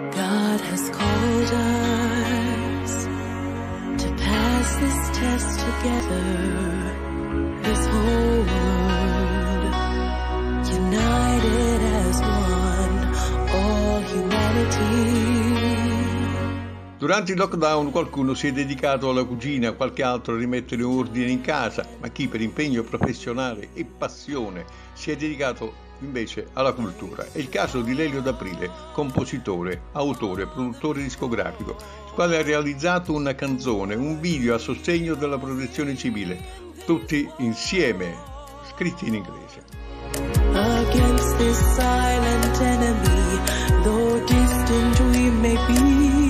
God has called us to pass this test together. This whole world united as one, all humanity. Durante il lockdown qualcuno si è dedicato alla cucina, qualche altro a rimettere ordine in casa, ma chi per impegno professionale e passione si è dedicato invece alla cultura. È il caso di Lelio D'Aprile, compositore, autore, produttore discografico, il quale ha realizzato una canzone, un video a sostegno della protezione civile, tutti insieme, scritti in inglese. Against this silent enemy, though distant we may be,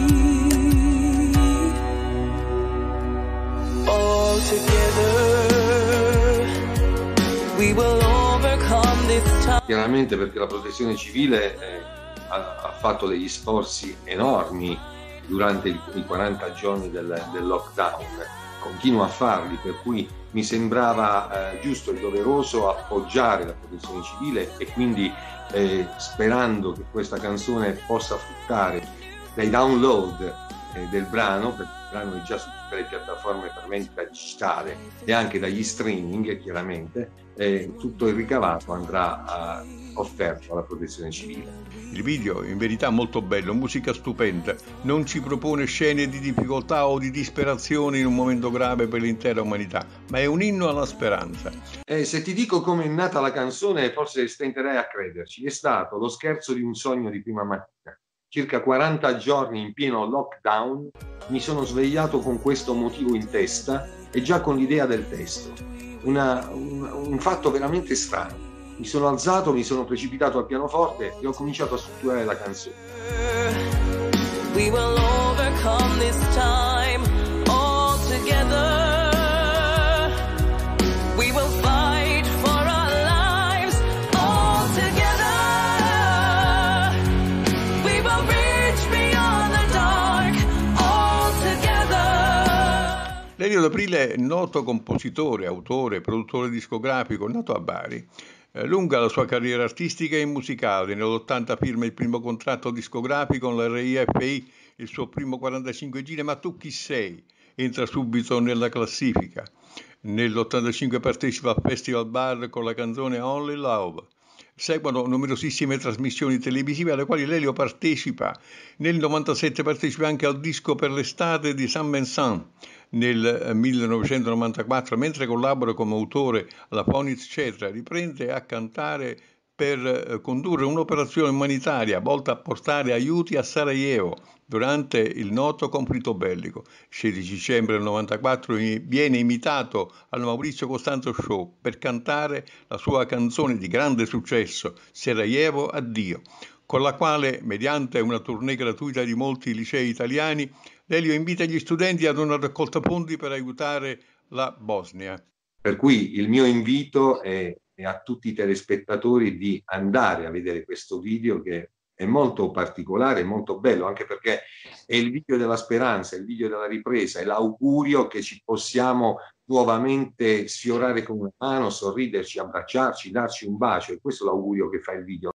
all together we will overcome this time. Chiaramente perché la protezione civile ha fatto degli sforzi enormi durante i 40 giorni del lockdown, continua a farli, per cui mi sembrava giusto e doveroso appoggiare la protezione civile e quindi sperando che questa canzone possa fruttare dai download del brano, perché il brano è già su tutte le piattaforme per vendita digitale e anche dagli streaming chiaramente, tutto il ricavato andrà offerto alla protezione civile. Il video in verità molto bello, musica stupenda, non ci propone scene di difficoltà o di disperazione in un momento grave per l'intera umanità, ma è un inno alla speranza. Se ti dico come è nata la canzone forse stenterai a crederci, è stato lo scherzo di un sogno di prima mattina. Circa 40 giorni in pieno lockdown mi sono svegliato con questo motivo in testa e già con l'idea del testo. Un fatto veramente strano. Mi sono alzato, mi sono precipitato al pianoforte e ho cominciato a strutturare la canzone. We will overcome this time all together. We will fight for our lives all together. We will reach beyond the dark all together. Lelio D'Aprile è noto compositore, autore, produttore discografico, nato a Bari. Lunga la sua carriera artistica e musicale. Nell'80 firma il primo contratto discografico con la RIFI, il suo primo 45 giri, Ma tu chi sei? Entra subito nella classifica. Nell'85 partecipa al Festival Bar con la canzone Only Love. Seguono numerosissime trasmissioni televisive alle quali Lelio partecipa. Nel 97 partecipa anche al disco per l'estate di Saint Vincent. Nel 1994, mentre collabora come autore alla Fonitz Cetra, riprende a cantare per condurre un'operazione umanitaria volta a portare aiuti a Sarajevo durante il noto conflitto bellico. Il 16 dicembre del 1994 viene invitato al Maurizio Costanzo Show per cantare la sua canzone di grande successo, Sarajevo addio, con la quale, mediante una tournée gratuita di molti licei italiani, Lelio invita gli studenti ad una raccolta fondi per aiutare la Bosnia. Per cui il mio invito è a tutti i telespettatori di andare a vedere questo video che è molto particolare, molto bello, anche perché è il video della speranza, il video della ripresa, è l'augurio che ci possiamo nuovamente sfiorare con una mano, sorriderci, abbracciarci, darci un bacio, e questo è l'augurio che fa il video.